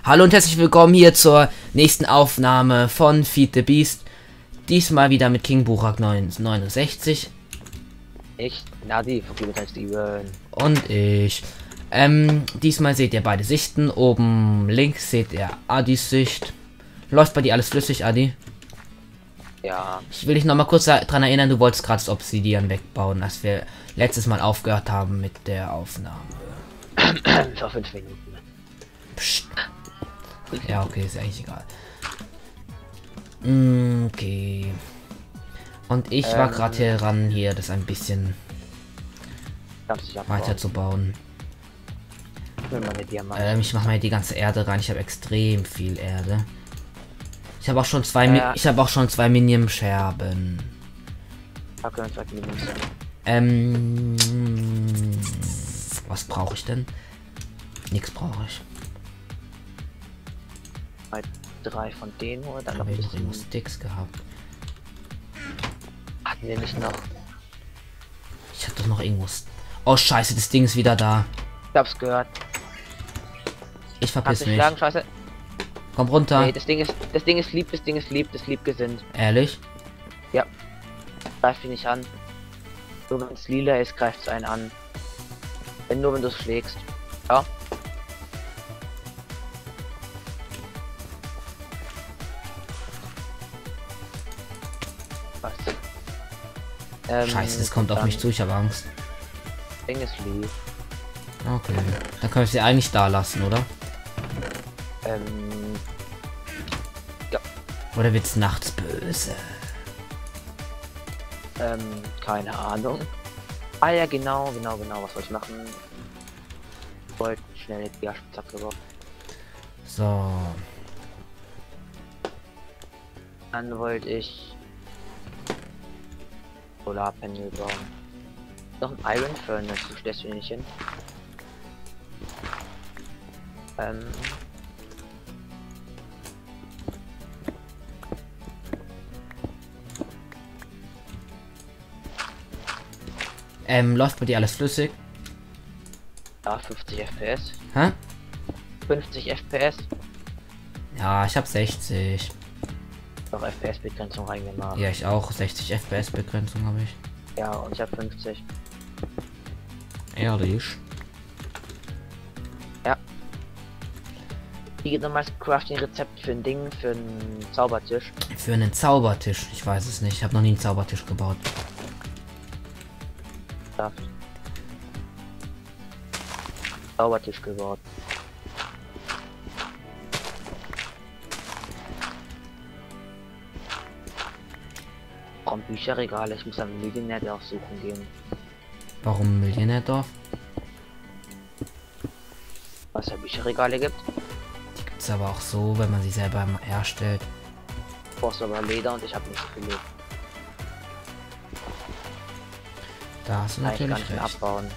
Hallo und herzlich willkommen hier zur nächsten Aufnahme von Feed the Beast. Diesmal wieder mit King Burak 69. Ich, Nadi, von Steven. Und ich. Diesmal seht ihr beide Sichten. Oben links seht ihr Adis Sicht. Läuft bei dir alles flüssig, Adi? Ja. Ich will dich noch mal kurz daran erinnern, du wolltest gerade das Obsidian wegbauen, als wir letztes Mal aufgehört haben mit der Aufnahme. Vor 5 Minuten. Psst. Ja, okay, ist eigentlich egal. Okay. Und ich war gerade hier ran, hier das ein bisschen weiter zu bauen. Ich mache mal die ganze Erde rein. Ich habe extrem viel Erde. Ich habe auch schon zwei Minium-Scherben. Was brauche ich denn? Nichts brauche ich. 3 von denen oder dann habe ich noch Sticks gehabt. Hatten wir nicht noch? Ich hatte doch noch irgendwas. Oh Scheiße, das Ding ist wieder da. Ich hab's gehört. Ich verpiss mich. Schlagen, Scheiße. Komm runter. Nee, das Ding ist lieb, das Ding ist lieb gesinnt. Ehrlich? Ja. Greift ihn nicht an. Nur wenn es lila ist, greift es einen an. Wenn du es schlägst. Ja. Scheiße, das kommt auf mich zu, ich habe Angst. Ding ist lieb. Okay. Dann können wir sie eigentlich da lassen, oder? Ja. Oder wird's nachts böse? Keine Ahnung. Ah ja, genau, was soll ich machen? Ich wollte schnell die Spitzhacke bauen. So. Dann wollte ich Solarpanel bauen. Noch ein Iron Furnace, du stellst du nicht hin. Läuft bei dir alles flüssig? Ja, 50 FPS. Hä? 50 FPS. Ja, ich habe 60. Doch FPS-Begrenzung reingemacht. Ja, ich auch. 60 FPS-Begrenzung habe ich. Ja, und ich habe 50. Ehrlich? Ja. Wie geht nochmal das Crafting-Rezept für ein Ding, für einen Zaubertisch? Für einen Zaubertisch? Ich weiß es nicht. Ich habe noch nie einen Zaubertisch gebaut. Zaubertisch gebaut. Warum Bücherregale? Ich muss am Millionärdorf suchen gehen. Warum Millionärdorf? Was es Bücherregale gibt? Die gibt es aber auch so, wenn man sie selber herstellt. Du brauchst aber Leder und ich habe nicht so viel Leder. Da hast du natürlich recht. Abbauen.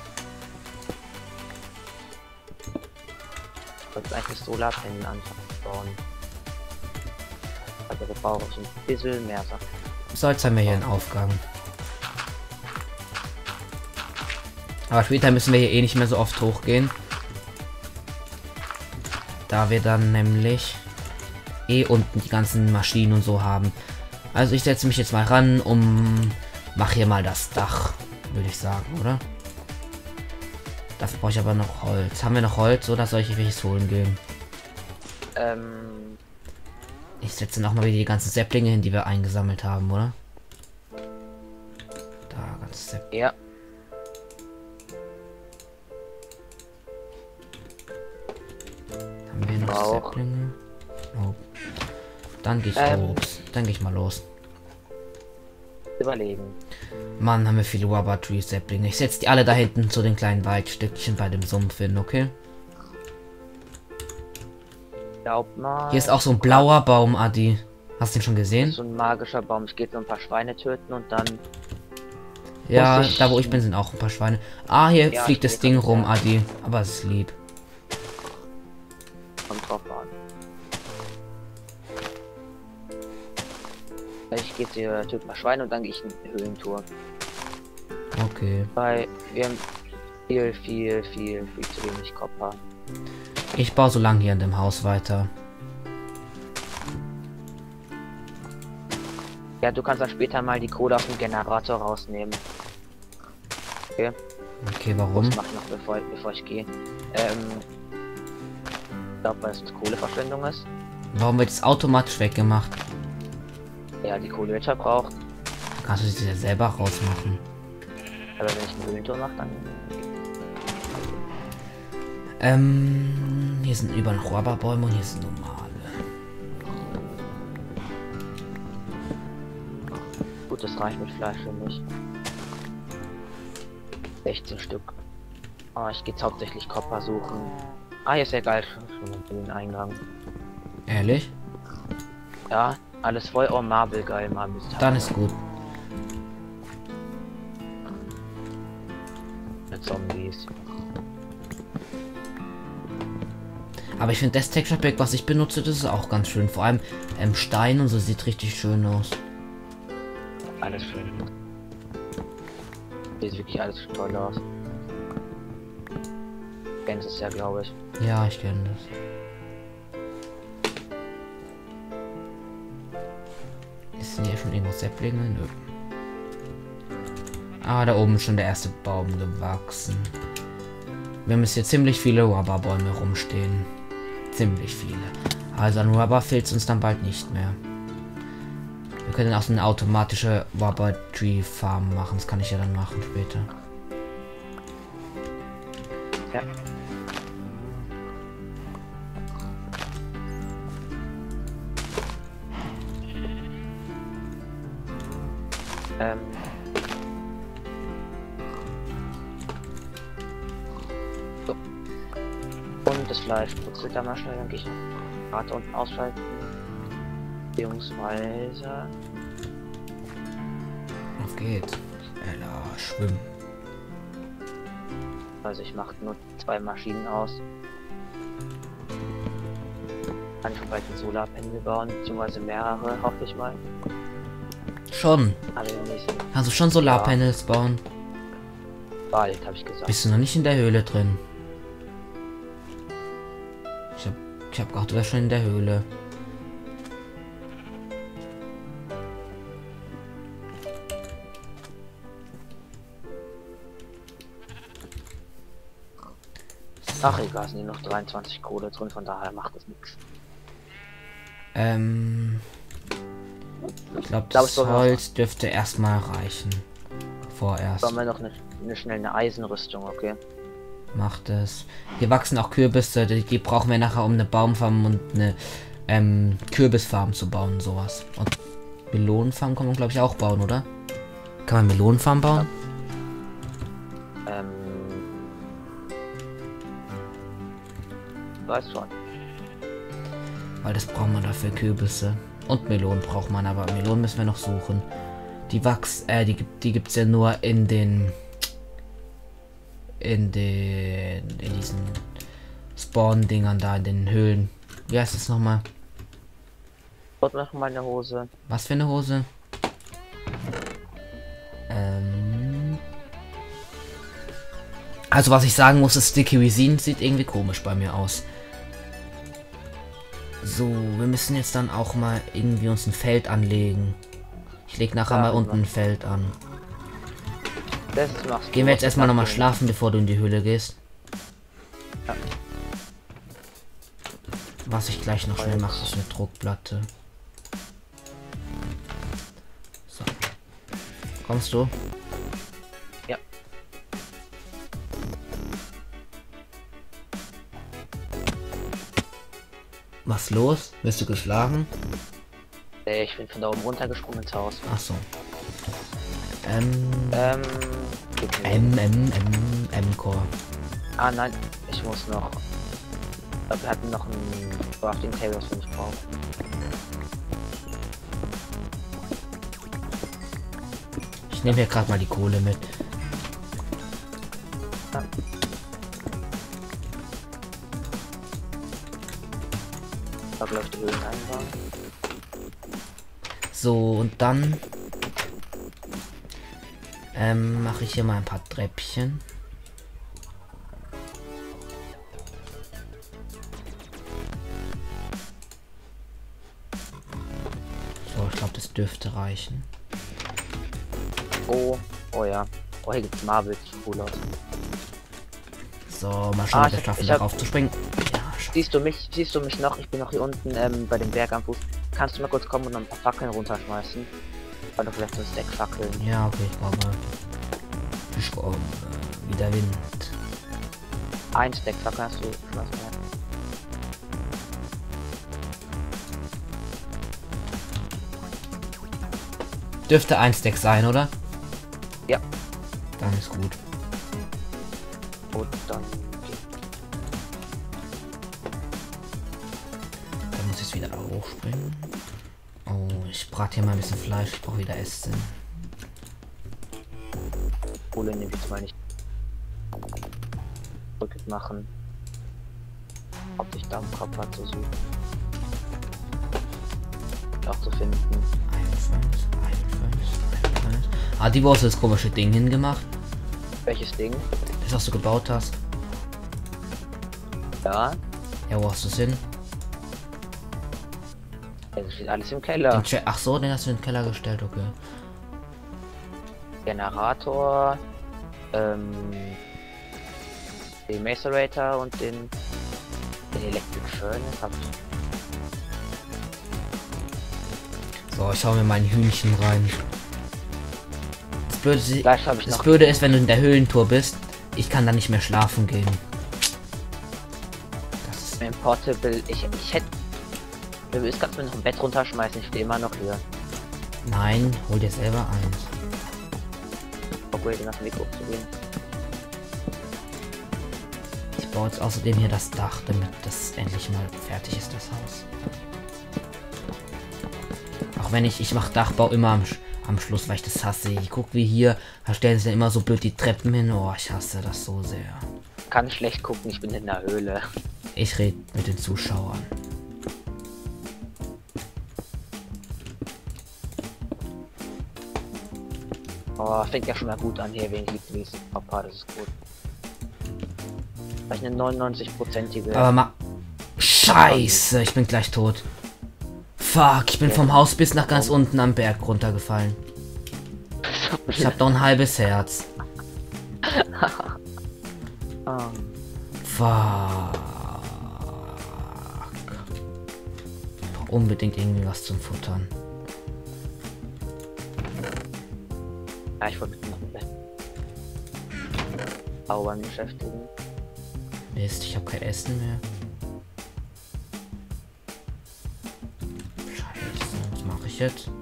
Ich wollte eigentlich Solarpanel anbauen. Also wir brauchen so ein bisschen mehr Sachen. So, jetzt haben wir hier einen Aufgang. Aber später müssen wir hier eh nicht mehr so oft hochgehen. Da wir dann nämlich eh unten die ganzen Maschinen und so haben. Also ich setze mich jetzt mal ran, mach hier mal das Dach, würde ich sagen, oder? Dafür brauche ich aber noch Holz. Haben wir noch Holz oder soll ich welches holen gehen? Ich setze noch mal wieder die ganzen Säpplinge hin, die wir eingesammelt haben, oder? Da, ganz Säpplinge. Ja. Haben wir noch Säpplinge? Oh. Dann gehe ich los. Dann gehe ich mal los. Überlegen. Mann, haben wir viele Rubber Tree Säpplinge. Ich setze die alle da hinten zu den kleinen Waldstückchen bei dem Sumpf hin, okay? Mal. Hier ist auch so ein blauer Baum, Adi. Hast du den schon gesehen? So ein magischer Baum. Es geht so ein paar Schweine töten und dann. Ja, da wo ich bin, sind auch ein paar Schweine. Ah, hier ja, fliegt das Ding rum, Adi. Aber es ist lieb. Kommt drauf an. Ich gehe hier töten ein paar Schweine und dann gehe ich in die Höhlentour. Okay. Weil wir haben viel zu wenig Kopper. Ich baue so lange hier in dem Haus weiter. Ja, du kannst dann später mal die Kohle aus dem Generator rausnehmen. Okay. Okay, warum? Das mache ich noch, bevor ich gehe. Ich glaube, weil es Kohleverschwendung ist. Warum wird es automatisch weggemacht? Ja, die Kohle wird verbraucht. Kannst du sie ja selber rausmachen. Aber wenn ich einen Höhlentor mache, dann... Hier sind überall noch Rubberbäume und hier sind normale. Gut, das reicht mit Fleisch für mich. 16 Stück. Oh, ich gehe jetzt hauptsächlich Copper suchen. Ah, hier ist ja geil. Schon den Eingang. Ehrlich? Ja, alles voll. Oh, Marble, geil. Marble ist Dann ist gut. mit Zombies. Aber ich finde das Texture Pack, was ich benutze, das ist auch ganz schön. Vor allem Stein und so sieht richtig schön aus. Alles schön. Sieht wirklich alles toll aus. Kennst es ja, glaube ich. Ja, ich kenne das. Ist denn hier schon irgendwo Säpplinge? Nö. Ah, da oben ist schon der erste Baum gewachsen. Wir haben jetzt hier ziemlich viele Rubberbäume rumstehen. Ziemlich viele. Also an Rubber fehlt es uns dann bald nicht mehr. Wir können auch so eine automatische Rubber Tree Farm machen. Das kann ich ja dann machen später. Ja. So. Und das Fleisch putzelt da mal schnell, dann gehe ich Rad unten ausschalten. Beziehungsweise. Auf geht's. Ella, schwimmen. Also ich mache nur 2 Maschinen aus. Kann ich schon bald ein Solarpanel bauen, beziehungsweise mehrere, hoffe ich mal. Schon. Alle nächsten. Kannst du schon Solarpanels bauen? Bald, habe ich gesagt. Bist du noch nicht in der Höhle drin? Ich hab gedacht, du wärst schon in der Höhle. Ach egal, sind nur noch 23 Kohle drin, von daher macht das nichts. Ich glaube, das Holz dürfte erstmal reichen. Vorerst. Brauchen wir noch schnell eine Eisenrüstung, okay? Macht es. Hier wachsen auch Kürbisse, die brauchen wir nachher, um eine Baumfarm und eine Kürbisfarm zu bauen, sowas. Und Melonenfarm kann man, glaube ich, auch bauen, oder? Kann man Melonenfarm bauen? Weiß schon. Weil das braucht man dafür Kürbisse. Und Melonen braucht man, aber Melonen müssen wir noch suchen. Die die gibt's ja nur in diesen Spawn-Dingern da, in den Höhlen. Wie heißt es nochmal? Dort noch meine Hose. Was für eine Hose? Also was ich sagen muss, ist Sticky Resin sieht irgendwie komisch bei mir aus. So, wir müssen jetzt dann auch mal irgendwie uns ein Feld anlegen. Ich leg nachher mal unten ein Feld an. Gehen wir jetzt erstmal nochmal schlafen, bevor du in die Höhle gehst. Ja. Was ich gleich noch schnell mache, ist eine Druckplatte. So. Kommst du? Ja. Was los? Bist du geschlagen? Ich bin von da oben runtergesprungen ins Haus. Ach so. M-Core. Ah nein, ich muss noch. Wir hatten noch ein Crafting Table, was wir nicht brauchen. Ich nehme hier gerade mal die Kohle mit. Ja. Da läuft die Höhleneingang. So, und dann mache ich hier mal ein paar Treppchen. Das dürfte reichen. Oh, oh ja. Oh, hier gibt's Marbles. Cool aus. So, mal schauen, ob wir schaffen, darauf zu springen. Ja, Siehst du mich noch? Ich bin noch hier unten bei dem Berg am Fuß. Kannst du mal kurz kommen und noch ein paar Fackeln runterschmeißen? Oder vielleicht so ein Stack Fackeln. ja, okay, ich komme. Ich komme. Wie der Wind. Ein Stack Fackeln hast du geschmeißen, ja. Dürfte ein Stack sein, oder? Ja. Dann ist gut. Und dann. Dann muss ich wieder hochspringen. Oh, ich brate hier mal ein bisschen Fleisch. Ich brauche wieder Essen. Kohle nehme ich jetzt mal nicht. Rücket machen. Ob ich da im Kopf hat zu suchen. Auch zu finden. Ah, die wo hast du das komische Ding hingemacht? Welches Ding? Das, was du gebaut hast. Ja. Ja, wo hast du es hin? Es steht alles im Keller. Ach so, den hast du in den Keller gestellt, okay. Generator, den Macerator und den Electric Furnace hab ich. So, ich hau mir mein Hühnchen rein. Gleich habe ich Das noch. Blöde ist, wenn du in der Höhlentour bist, ich kann da nicht mehr schlafen gehen. Das ist Mein Portable. Ich hätte. Du willst kannst mir noch ein Bett runterschmeißen, ich stehe immer noch hier. Nein, hol dir selber eins. Okay, den auf den Weg hochzugehen. Ich baue jetzt außerdem hier das Dach, damit das endlich mal fertig ist, das Haus. Auch wenn ich mache Dachbau immer am Schluss, weil ich das hasse. Ich guck wie hier, da stellen sie dann immer so blöd die Treppen hin. Oh, ich hasse das so sehr. Kann schlecht gucken, ich bin in der Höhle. Ich rede mit den Zuschauern. Oh, fängt ja schon mal gut an hier, wegen Lieblings. Papa, das ist gut. Vielleicht eine 99%ige. Aber mal. Scheiße, ich bin gleich tot. Fuck, ich bin vom Haus bis nach ganz unten am Berg runtergefallen. Ich habe doch ein halbes Herz. Fuck. Ich brauch unbedingt irgendwie was zum Futtern. Ja, ich wollte noch ein Bett. Zaubern beschäftigen. Mist, ich habe kein Essen mehr. Scheiße, was mache ich jetzt?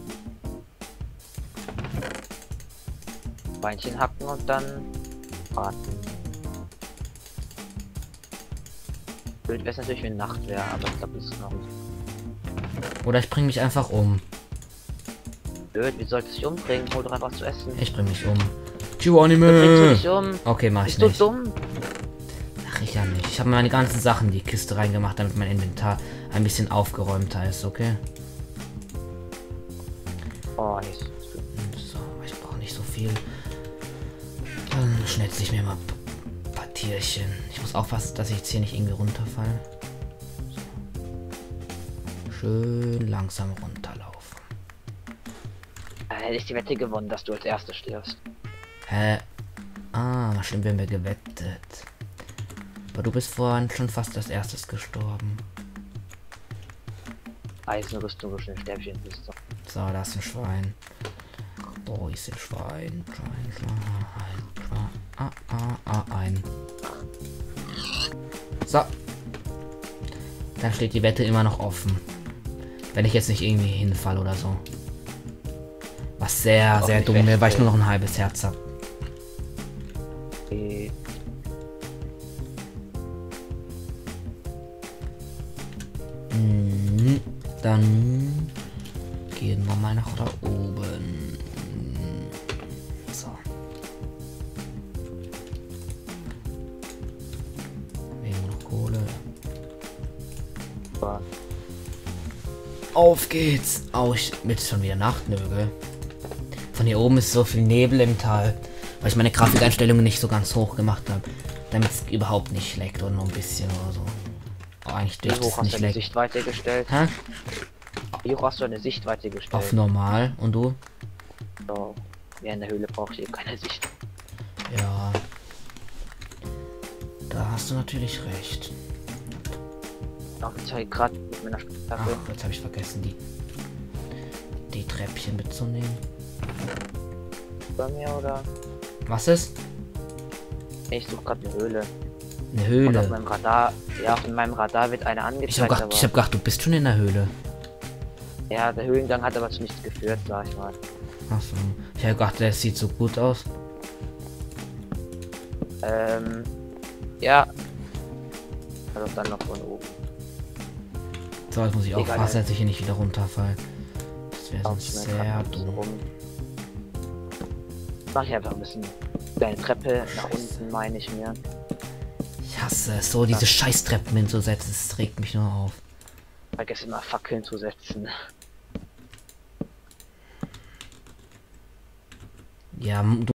Beinchen hacken und dann braten. Blöd wäre es natürlich, wenn Nacht wäre, aber ich glaube, das ist noch nicht. Oder ich bringe mich einfach um. Blöd, wie sollst du dich umbringen? Hol doch einfach zu essen. Ich bringe mich um. Du bringst du dich um. Okay, mach ich Bist du nicht. dumm? Ach, ich ja nicht. Ich habe meine ganzen Sachen in die Kiste reingemacht, damit mein Inventar ein bisschen aufgeräumter ist, okay? Oh, nicht so. So, ich brauche nicht so viel. Dann schnetze ich mir mal ein paar Tierchen. Ich muss aufpassen, dass ich jetzt hier nicht irgendwie runterfalle. So. Schön langsam runterlaufen. Hätte ich die Wette gewonnen, dass du als Erster stirbst. Hä? Ah, stimmt, wenn wir gewettet. Aber du bist vorhin schon fast als erstes gestorben. Eisenrüstung, so schnell Stäbchen bist du. So, da ist ein Schwein. Wo ist ein Schwein? Ein. So. Dann steht die Wette immer noch offen. Wenn ich jetzt nicht irgendwie hinfalle oder so. Was sehr, Auch sehr nicht dumm wäre, weil ich feststellen. nur noch ein halbes Herz habe. Okay. Dann gehen wir mal nach da oben. So. Irgendwo noch Kohle. Super. Auf geht's! Oh, mit schon wieder Nacht, nö, gell? Von hier oben ist so viel Nebel im Tal, weil ich meine Grafikeinstellungen nicht so ganz hoch gemacht habe, damit es überhaupt nicht leckt oder nur ein bisschen oder so. Oh, eigentlich Wie dürfte hoch es hast nicht du die lecken. Sichtweite gestellt? Hä? Hier hast du eine Sichtweite Auf gestellt. normal. Und du? So. Ja, in der Höhle brauche ich eben keine Sicht. Ja. Da hast du natürlich recht. Auch ich zeige gerade mit meiner Ach, Spitzhacke. jetzt habe ich vergessen, die Treppchen mitzunehmen. Bei mir oder? Was ist? Ich suche gerade eine Höhle. Eine Und auf Höhle. meinem Radar, ja, auf meinem Radar wird eine Ich angezeigt, hab aber gedacht, du bist schon in der Höhle. ja, der Höhlengang hat aber zu nichts geführt, sag ich mal. Achso. Ich habe gedacht, der sieht so gut aus. Ja. Also dann noch von oben. So, jetzt muss ich Egal, aufpassen, ja. dass ich hier nicht wieder runterfall. Das wäre Auch sonst schnell sehr grad ein bisschen dumm. rum. Mach ich einfach ein bisschen deine Treppe nach unten, meine ich mir. Ich hasse es, so diese Scheißtreppen hinzusetzen. Das regt mich nur auf. Vergesse immer Fackeln zu setzen. Ja, du